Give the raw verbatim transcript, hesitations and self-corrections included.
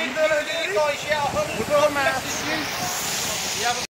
You guys yet. I hope We've got a match.